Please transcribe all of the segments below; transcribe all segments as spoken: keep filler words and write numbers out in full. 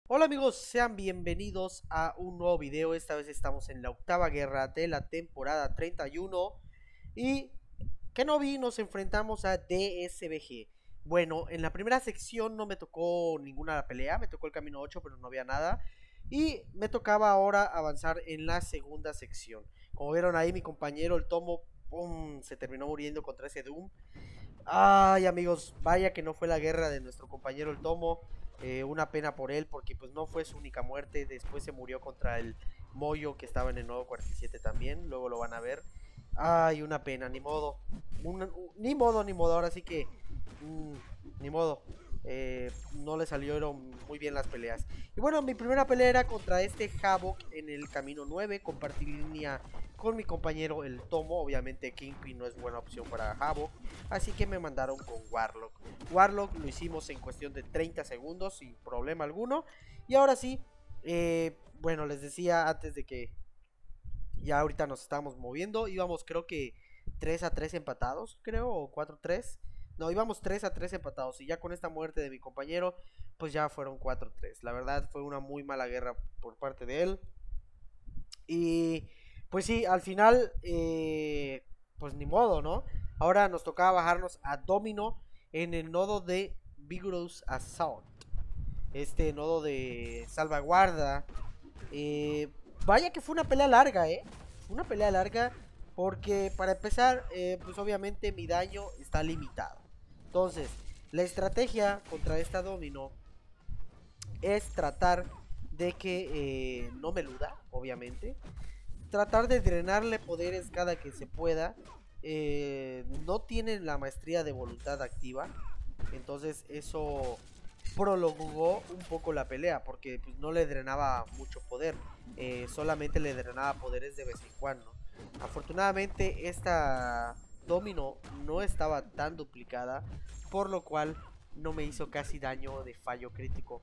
Hola amigos, sean bienvenidos a un nuevo video. Esta vez estamos en la octava guerra de la temporada treinta y uno. Y Kenobi nos enfrentamos a D S B G. Bueno, en la primera sección no me tocó ninguna pelea, me tocó el camino ocho, pero no había nada. Y me tocaba ahora avanzar en la segunda sección. Como vieron ahí, mi compañero, el Tomo, ¡pum!, se terminó muriendo contra ese Doom. Ay, amigos, vaya que no fue la guerra de nuestro compañero el Tomo. Eh, una pena por él, porque pues no fue su única muerte. Después se murió contra el Moyo, que estaba en el nodo cuarenta y siete también. Luego lo van a ver. Ay, una pena, ni modo. Un- un- ni modo, ni modo. Ahora sí que mm, ni modo. Eh, no le salieron muy bien las peleas. Y bueno, mi primera pelea era contra este Havoc en el camino nueve. Compartí línea con mi compañero el Tomo. Obviamente Kingpin no es buena opción para Havoc, así que me mandaron con Warlock. Warlock lo hicimos en cuestión de treinta segundos sin problema alguno. Y ahora sí, eh, bueno, les decía antes de que ya ahorita nos estamos moviendo. Íbamos creo que tres a tres empatados, creo, o cuatro a tres. No, íbamos tres a tres empatados. Y ya con esta muerte de mi compañero, pues ya fueron cuatro a tres. La verdad fue una muy mala guerra por parte de él. Y pues sí, al final, eh, pues ni modo, ¿no? Ahora nos tocaba bajarnos a Domino en el nodo de Vigorous Assault. Este nodo de salvaguarda. Eh, Vaya que fue una pelea larga, ¿eh? Fue una pelea larga porque para empezar, eh, pues obviamente mi daño está limitado. Entonces, la estrategia contra esta Domino es tratar de que eh, no me eluda, obviamente. Tratar de drenarle poderes cada que se pueda. Eh, no tienen la maestría de voluntad activa. Entonces eso prolongó un poco la pelea. Porque pues, no le drenaba mucho poder. Eh, solamente le drenaba poderes de vez en cuando. Afortunadamente esta Domino no estaba tan duplicada. Por lo cual no me hizo casi daño de fallo crítico.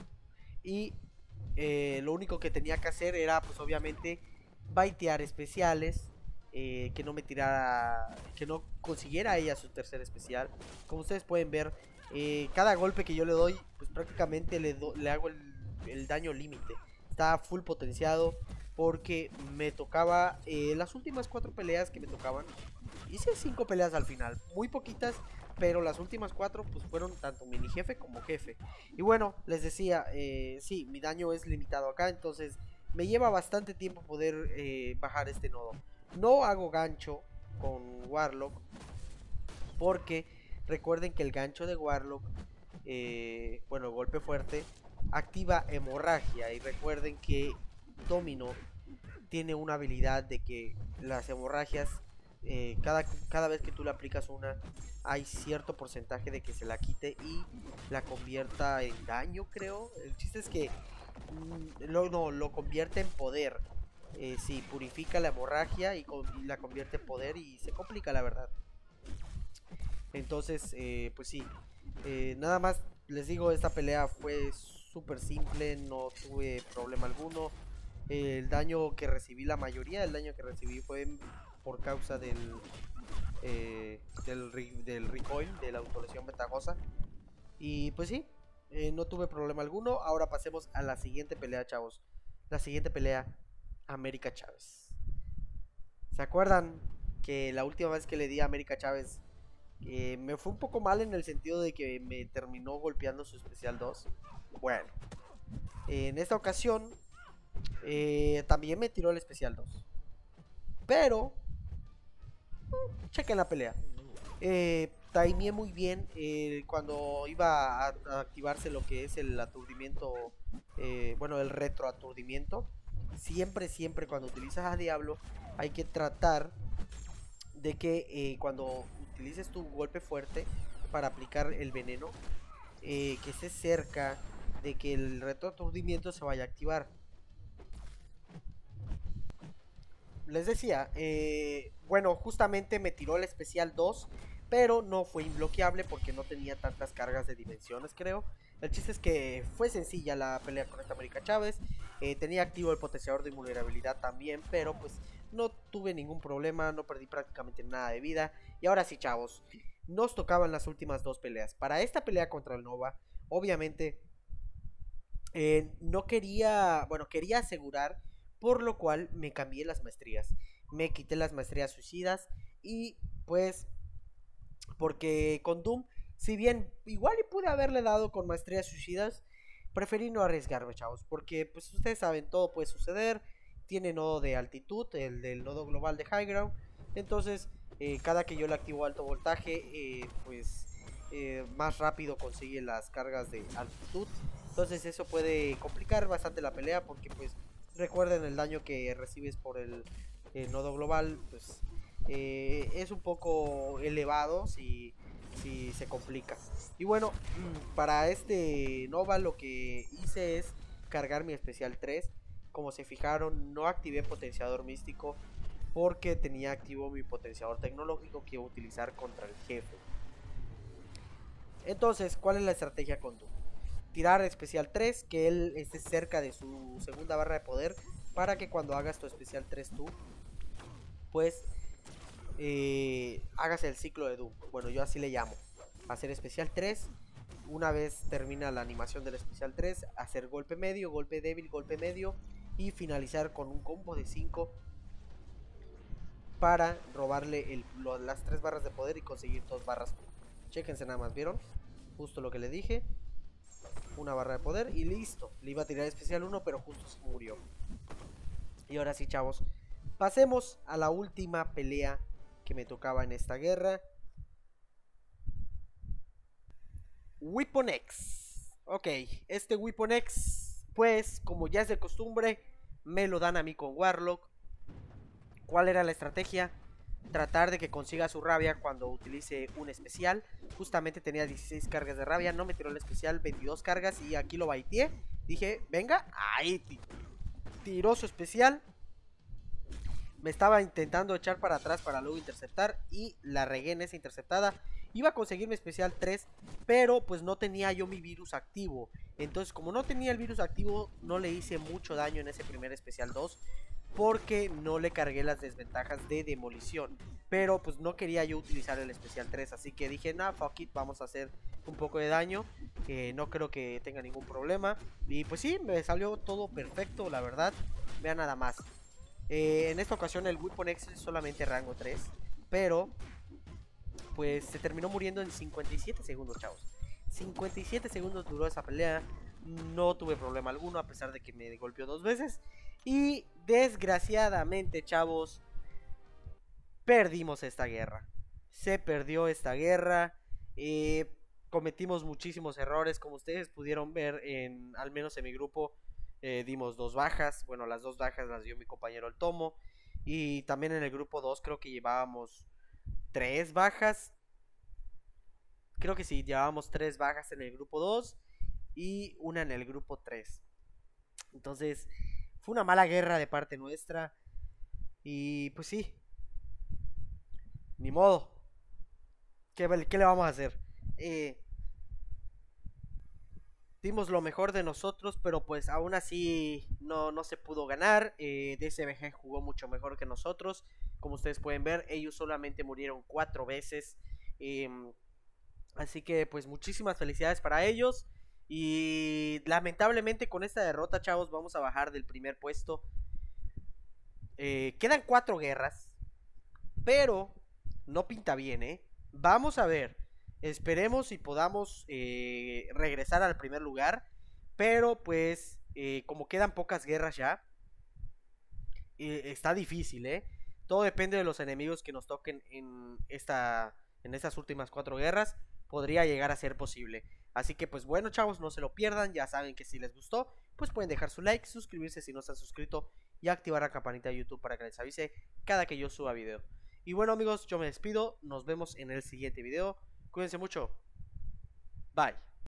Y eh, lo único que tenía que hacer era pues obviamente baitear especiales, eh, que no me tirara, que no consiguiera ella su tercer especial. Como ustedes pueden ver, eh, cada golpe que yo le doy, pues prácticamente le, do, le hago el, el daño límite. Está full potenciado porque me tocaba, eh, las últimas cuatro peleas que me tocaban, hice cinco peleas al final, muy poquitas, pero las últimas cuatro pues fueron tanto mini jefe como jefe. Y bueno, les decía, eh, sí, mi daño es limitado acá, entonces me lleva bastante tiempo poder eh, bajar este nodo. No hago gancho con Warlock porque recuerden que el gancho de Warlock, eh, bueno, golpe fuerte, activa hemorragia. Y recuerden que Domino tiene una habilidad de que las hemorragias, eh, cada, cada vez que tú le aplicas una, hay cierto porcentaje de que se la quite y la convierta en daño, creo. El chiste es que mm, lo, no, lo convierte en poder. Eh, sí, purifica la hemorragia y, con, y, la convierte en poder y se complica, la verdad. Entonces, eh, pues sí, eh, nada más les digo, esta pelea fue súper simple, no tuve problema alguno. Eh, el daño que recibí, la mayoría del daño que recibí fue por causa del, eh, del, del recoil, de la autolesión ventajosa. Y pues sí, eh, no tuve problema alguno. Ahora pasemos a la siguiente pelea, chavos. La siguiente pelea, América Chávez. ¿Se acuerdan que la última vez que le di a América Chávez eh, me fue un poco mal en el sentido de que me terminó golpeando su especial dos? Bueno, en esta ocasión eh, también me tiró el especial dos. Pero, chequen la pelea. Eh, timeé muy bien eh, cuando iba a, a, activarse lo que es el aturdimiento, eh, bueno, el retroaturdimiento. Siempre, siempre cuando utilizas a Diablo hay que tratar de que eh, cuando utilices tu golpe fuerte para aplicar el veneno, eh, que esté cerca de que el retroaturdimiento se vaya a activar. Les decía, eh, bueno, justamente me tiró el especial dos, pero no fue inbloqueable porque no tenía tantas cargas de dimensiones, creo. El chiste es que fue sencilla la pelea con esta América Chávez. Eh, tenía activo el potenciador de invulnerabilidad también, pero pues no tuve ningún problema, no perdí prácticamente nada de vida. Y ahora sí, chavos, nos tocaban las últimas dos peleas. Para esta pelea contra el Nova, obviamente Eh, no quería, bueno, quería asegurar, por lo cual me cambié las maestrías. Me quité las maestrías suicidas y pues porque con Doom, si bien igual y pude haberle dado con maestrías suicidas, preferí no arriesgarme, chavos, porque pues ustedes saben, todo puede suceder. Tiene nodo de altitud, el del nodo global de High Ground. Entonces, eh, cada que yo le activo alto voltaje, eh, pues eh, más rápido consigue las cargas de altitud. Entonces eso puede complicar bastante la pelea, porque pues recuerden el daño que recibes por el, el nodo global, pues eh, es un poco elevado si, si se complica. Y bueno, para este Nova lo que hice es cargar mi especial tres. Como se fijaron, no activé potenciador místico porque tenía activo mi potenciador tecnológico que iba a utilizar contra el jefe. Entonces, ¿cuál es la estrategia con Doom? Tirar especial tres, que él esté cerca de su segunda barra de poder, para que cuando hagas tu especial tres tú, pues eh, hagas el ciclo de Doom. Bueno, yo así le llamo. Hacer especial tres. Una vez termina la animación del especial tres, hacer golpe medio, golpe débil, golpe medio y finalizar con un combo de cinco para robarle el, lo, las tres barras de poder y conseguir dos barras. Chéquense nada más, ¿vieron? Justo lo que le dije. Una barra de poder y listo. Le iba a tirar especial uno, pero justo se murió. Y ahora sí, chavos, pasemos a la última pelea que me tocaba en esta guerra. Weapon X. Ok, este Weapon X, pues como ya es de costumbre, me lo dan a mí con Warlock. ¿Cuál era la estrategia? Tratar de que consiga su rabia cuando utilice un especial. Justamente tenía dieciséis cargas de rabia, no me tiró el especial, veintidós cargas y aquí lo baiteé. Dije, venga, ahí tiró su especial. Me estaba intentando echar para atrás para luego interceptar y la regué en esa interceptada. Iba a conseguir mi especial tres, pero pues no tenía yo mi virus activo. Entonces, como no tenía el virus activo, no le hice mucho daño en ese primer especial dos, porque no le cargué las desventajas de demolición. Pero pues no quería yo utilizar el especial tres, así que dije, nah, fuck it, vamos a hacer un poco de daño. eh, No creo que tenga ningún problema. Y pues sí, me salió todo perfecto, la verdad. Vean nada más. Eh, en esta ocasión el Weapon X es solamente rango tres, pero pues se terminó muriendo en cincuenta y siete segundos, chavos. cincuenta y siete segundos duró esa pelea. No tuve problema alguno, a pesar de que me golpeó dos veces. Y desgraciadamente, chavos, perdimos esta guerra. Se perdió esta guerra. Eh, cometimos muchísimos errores. Como ustedes pudieron ver, en, al menos en mi grupo, eh, dimos dos bajas. Bueno, las dos bajas las dio mi compañero el Tomo. Y también en el grupo dos creo que llevábamos tres bajas. Creo que sí, llevábamos tres bajas en el grupo dos y una en el grupo tres. Entonces, fue una mala guerra de parte nuestra. Y pues sí, ni modo. ¿Qué, qué le vamos a hacer? Eh, dimos lo mejor de nosotros, pero pues aún así no, no se pudo ganar. eh, D S B G jugó mucho mejor que nosotros. Como ustedes pueden ver, ellos solamente murieron cuatro veces. Eh, así que pues muchísimas felicidades para ellos. Y lamentablemente con esta derrota, chavos, vamos a bajar del primer puesto. Eh, quedan cuatro guerras, pero no pinta bien, ¿eh? Vamos a ver. Esperemos si podamos eh, regresar al primer lugar. Pero pues, eh, como quedan pocas guerras ya, eh, está difícil, ¿eh? Todo depende de los enemigos que nos toquen en, esta, en estas últimas cuatro guerras. Podría llegar a ser posible. Así que pues bueno, chavos, no se lo pierdan. Ya saben que si les gustó, pues pueden dejar su like, suscribirse si no se han suscrito y activar la campanita de YouTube para que les avise cada que yo suba video. Y bueno, amigos, yo me despido. Nos vemos en el siguiente video. Cuídense mucho. Bye.